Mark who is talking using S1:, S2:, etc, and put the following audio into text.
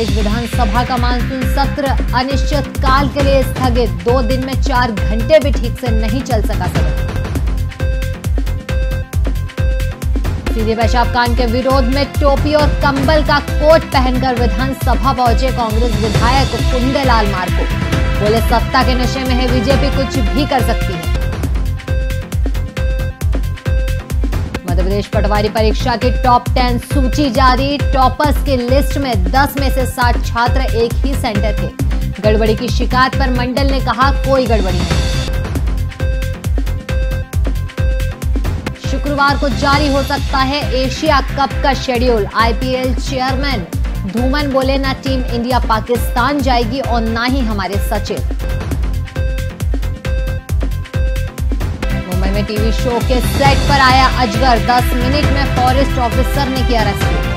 S1: प्रदेश विधानसभा का मानसून सत्र अनिश्चित काल के लिए स्थगित। 2 दिन में 4 घंटे भी ठीक से नहीं चल सका सदन। सीधे पेशाब कांड के विरोध में टोपी और कंबल का कोट पहनकर विधानसभा पहुंचे कांग्रेस विधायक कुंडेलाल मार्को। बोले, सत्ता के नशे में है बीजेपी, कुछ भी कर सकती है। मध्य प्रदेश पटवारी परीक्षा की टॉप 10 सूची जारी। टॉपर्स की लिस्ट में 10 में से 60 छात्र एक ही सेंटर के। गड़बड़ी की शिकायत पर मंडल ने कहा, कोई गड़बड़ी नहीं। शुक्रवार को जारी हो सकता है एशिया कप का शेड्यूल। आईपीएल चेयरमैन धूमन बोले, ना टीम इंडिया पाकिस्तान जाएगी और ना ही हमारे सचिव। मुंबई में टीवी शो के सेट पर आया अजगर। 10 मिनट में फॉरेस्ट ऑफिसर ने किया रेस्क्यू।